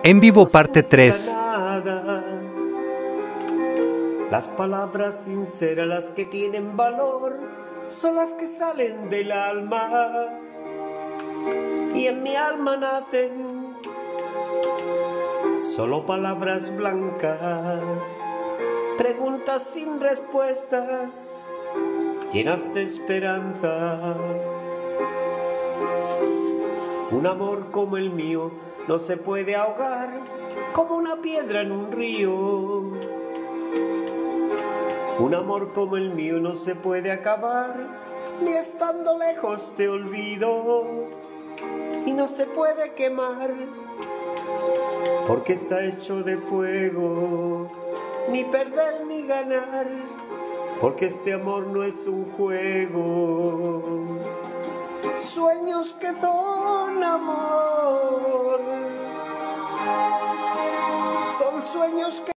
En vivo no parte significa 3. nada. Las palabras sinceras, las que tienen valor, son las que salen del alma. Y en mi alma nacen solo palabras blancas, preguntas sin respuestas, llenas de esperanza. Un amor como el mío no se puede ahogar como una piedra en un río. Un amor como el mío no se puede acabar ni estando lejos te olvido. Y no se puede quemar porque está hecho de fuego. Ni perder ni ganar porque este amor no es un juego. Sueños que son amor son sueños que